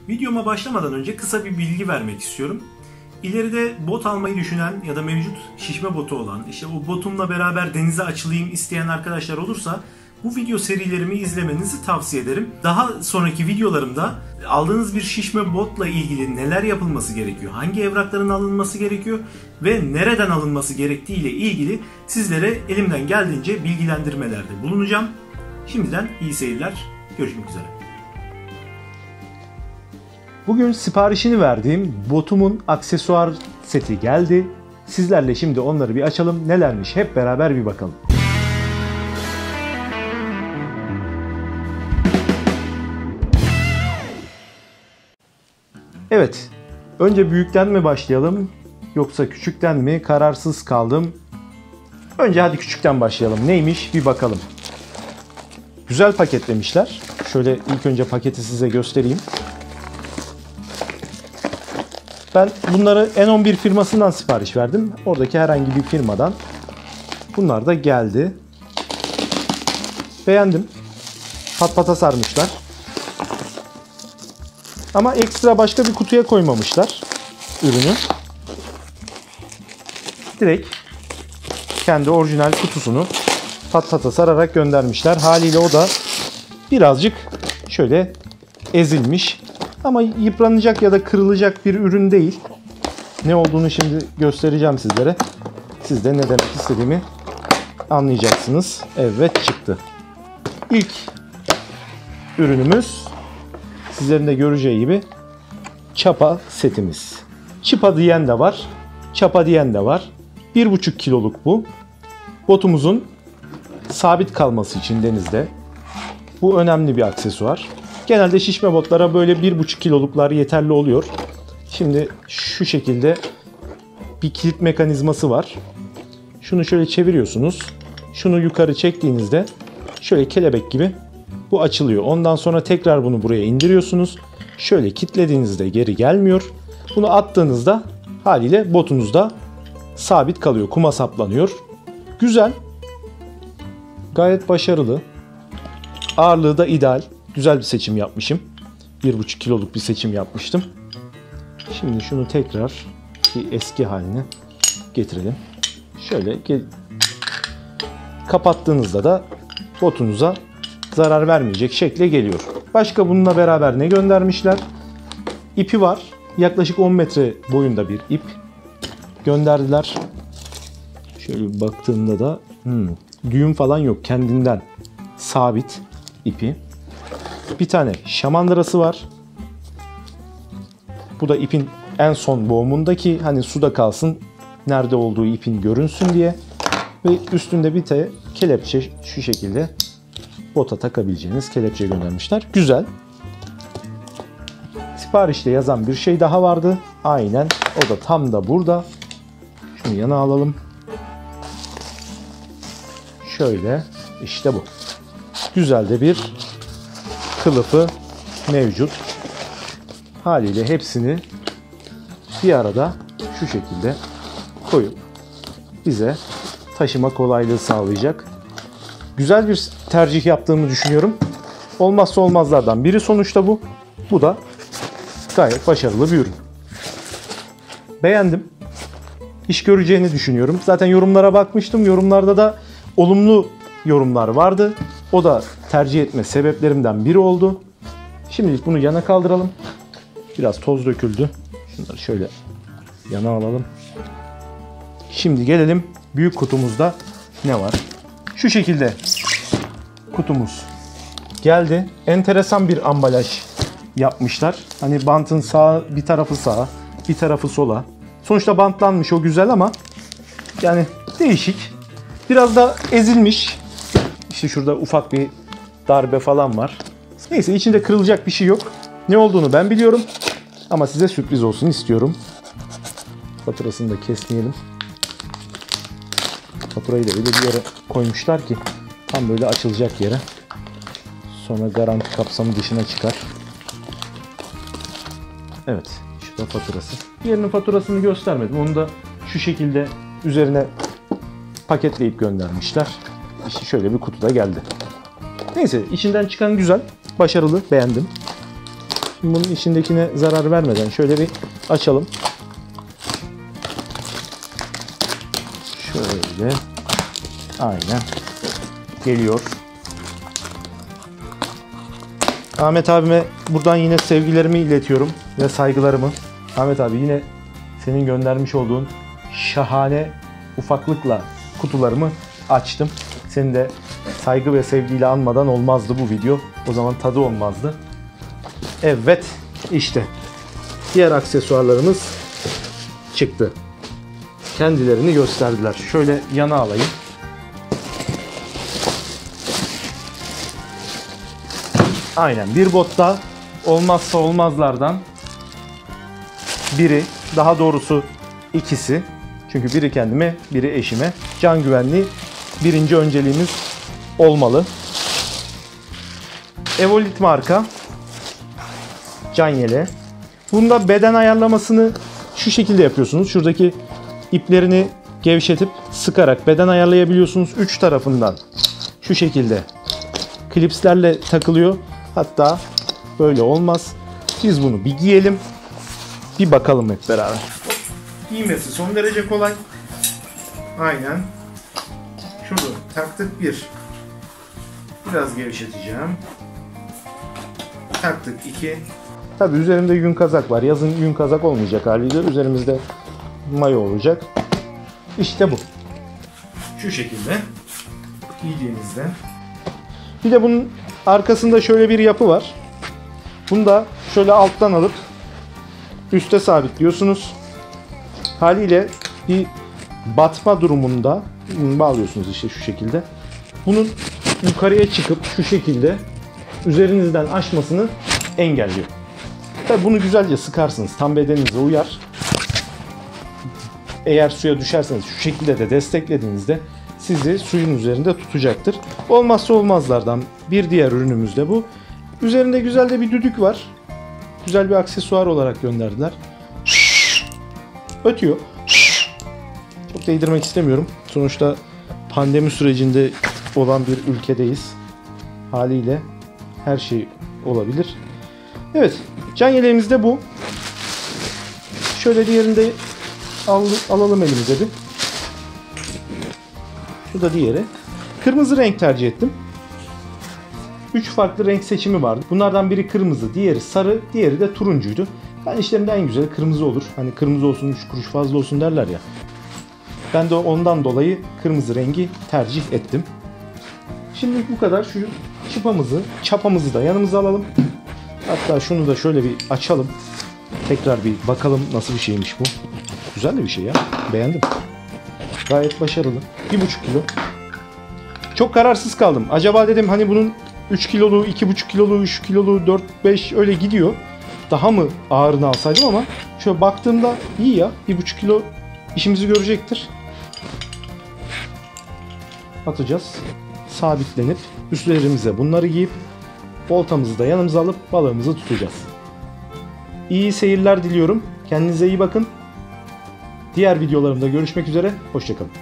Videoma başlamadan önce kısa bir bilgi vermek istiyorum. İleride bot almayı düşünen ya da mevcut şişme botu olan, işte o botumla beraber denize açılayım isteyen arkadaşlar olursa bu video serilerimi izlemenizi tavsiye ederim. Daha sonraki videolarımda aldığınız bir şişme botla ilgili neler yapılması gerekiyor, hangi evrakların alınması gerekiyor ve nereden alınması gerektiği ile ilgili sizlere elimden geldiğince bilgilendirmelerde bulunacağım. Şimdiden iyi seyirler, görüşmek üzere. Bugün siparişini verdiğim botumun aksesuar seti geldi. Sizlerle şimdi onları bir açalım. Nelermiş hep beraber bir bakalım. Evet. Önce büyükten mi başlayalım yoksa küçükten mi? Kararsız kaldım. Önce hadi küçükten başlayalım. Neymiş bir bakalım. Güzel paketlemişler. Şöyle ilk önce paketi size göstereyim. Ben bunları N11 firmasından sipariş verdim. Oradaki herhangi bir firmadan. Bunlar da geldi. Beğendim. Pat pata sarmışlar. Ama ekstra başka bir kutuya koymamışlar ürünü. Direkt kendi orijinal kutusunu pat pata sararak göndermişler. Haliyle o da birazcık şöyle ezilmiş. Ama yıpranacak ya da kırılacak bir ürün değil. Ne olduğunu şimdi göstereceğim sizlere. Siz de ne demek istediğimi anlayacaksınız. Evet, çıktı. İlk ürünümüz sizlerin de göreceği gibi çapa setimiz. Çıpa diyen de var. Çapa diyen de var. 1,5 kiloluk bu. Botumuzun sabit kalması için denizde. Bu önemli bir aksesuar. Genelde şişme botlara böyle 1,5 kiloluklar yeterli oluyor. Şimdi şu şekilde bir kilit mekanizması var. Şunu şöyle çeviriyorsunuz. Şunu yukarı çektiğinizde şöyle kelebek gibi bu açılıyor. Ondan sonra tekrar bunu buraya indiriyorsunuz. Şöyle kilitlediğinizde geri gelmiyor. Bunu attığınızda haliyle botunuzda sabit kalıyor. Kuma saplanıyor. Güzel. Gayet başarılı. Ağırlığı da ideal. Güzel bir seçim yapmışım. 1,5 kiloluk bir seçim yapmıştım. Şimdi şunu tekrar bir eski haline getirelim. Şöyle kapattığınızda da botunuza zarar vermeyecek şekle geliyor. Başka bununla beraber ne göndermişler? İpi var. Yaklaşık 10 metre boyunda bir ip gönderdiler. Şöyle bir baktığımda da düğüm falan yok. Kendinden sabit ipi. Bir tane şamandırası var. Bu da ipin en son boğumundaki, hani suda kalsın, nerede olduğu ipin görünsün diye. Ve üstünde bir tane kelepçe, şu şekilde bota takabileceğiniz kelepçe göndermişler. Güzel. Siparişte yazan bir şey daha vardı. Aynen. O da tam da burada. Şunu yana alalım. Şöyle. İşte bu. Güzel de bir kılıfı mevcut. Haliyle hepsini bir arada şu şekilde koyup bize taşıma kolaylığı sağlayacak. Güzel bir tercih yaptığımı düşünüyorum. Olmazsa olmazlardan biri sonuçta bu. Bu da gayet başarılı bir ürün. Beğendim. İş göreceğini düşünüyorum. Zaten yorumlara bakmıştım. Yorumlarda da olumlu yorumlar vardı. O da tercih etme sebeplerimden biri oldu. Şimdilik bunu yana kaldıralım. Biraz toz döküldü. Şunları şöyle yana alalım. Şimdi gelelim büyük kutumuzda ne var? Şu şekilde kutumuz geldi. Enteresan bir ambalaj yapmışlar. Hani bantın bir tarafı sağa, bir tarafı sola. Sonuçta bantlanmış, o güzel ama yani değişik. Biraz da ezilmiş. İşte şurada ufak bir darbe falan var. Neyse, içinde kırılacak bir şey yok. Ne olduğunu ben biliyorum. Ama size sürpriz olsun istiyorum. Faturasını da kesmeyelim. Faturayı da öyle bir yere koymuşlar ki tam böyle açılacak yere. Sonra garanti kapsamı dışına çıkar. Evet. Şu da faturası. Diğerinin faturasını göstermedim. Onu da şu şekilde üzerine paketleyip göndermişler. İşte şöyle bir kutuda geldi. Neyse, içinden çıkan güzel, başarılı, beğendim. Şimdi bunun içindekine zarar vermeden şöyle bir açalım. Şöyle. Aynen. Geliyor. Ahmet abime buradan yine sevgilerimi iletiyorum ve saygılarımı. Ahmet abi yine senin göndermiş olduğun şahane ufaklıkla kutularımı açtım. Seni de saygı ve sevgiyle anmadan olmazdı bu video. O zaman tadı olmazdı. Evet, işte diğer aksesuarlarımız çıktı. Kendilerini gösterdiler. Şöyle yana alayım. Aynen, bir botta olmazsa olmazlardan biri, daha doğrusu ikisi. Çünkü biri kendime, biri eşime. Can güvenliği birinci önceliğimiz olmalı. Evolit marka can yeleği. Bunda beden ayarlamasını şu şekilde yapıyorsunuz. Şuradaki iplerini gevşetip sıkarak beden ayarlayabiliyorsunuz. Üç tarafından şu şekilde klipslerle takılıyor. Hatta böyle olmaz. Biz bunu bir giyelim. Bir bakalım hep beraber. Giymesi son derece kolay. Aynen. Şunu taktık bir. Biraz gevşeteceğim. Taktık iki. Tabii üzerimde yün kazak var. Yazın yün kazak olmayacak haliyle. Üzerimizde mayo olacak. İşte bu. Şu şekilde giydiğinizde. Bir de bunun arkasında şöyle bir yapı var. Bunu da şöyle alttan alıp üste sabitliyorsunuz. Haliyle bir batma durumunda bağlıyorsunuz işte şu şekilde. Bunun yukarıya çıkıp şu şekilde üzerinizden aşmasını engelliyor. Tabii bunu güzelce sıkarsınız. Tam bedeninize uyar. Eğer suya düşerseniz şu şekilde de desteklediğinizde sizi suyun üzerinde tutacaktır. Olmazsa olmazlardan bir diğer ürünümüz de bu. Üzerinde güzel de bir düdük var. Güzel bir aksesuar olarak gönderdiler. Ötüyor. Çok değdirmek istemiyorum. Sonuçta pandemi sürecinde olan bir ülkedeyiz. Haliyle her şey olabilir. Evet, can yeleğimiz de bu. Şöyle diğerini de alalım elimize bir. Şu da diğeri. Kırmızı renk tercih ettim. 3 farklı renk seçimi vardı. Bunlardan biri kırmızı, diğeri sarı, diğeri de turuncuydu. Ben işlerimde en güzeli kırmızı olur. Hani kırmızı olsun, 3 kuruş fazla olsun derler ya. Ben de ondan dolayı kırmızı rengi tercih ettim. Şimdi bu kadar. Şu çapamızı da yanımıza alalım. Hatta şunu da şöyle bir açalım. Tekrar bir bakalım nasıl bir şeymiş bu. Güzel de bir şey ya. Beğendim. Gayet başarılı. 1,5 kilo. Çok kararsız kaldım. Acaba dedim hani bunun 3 kiloluğu, 2,5 kiloluğu, 3 kiloluğu, 4-5 öyle gidiyor. Daha mı ağırını alsaydım ama şöyle baktığımda iyi ya. 1,5 kilo işimizi görecektir. Atacağız. Sabitlenip üstlerimize bunları giyip oltamızı da yanımıza alıp balığımızı tutacağız. İyi seyirler diliyorum. Kendinize iyi bakın. Diğer videolarımda görüşmek üzere. Hoşça kalın.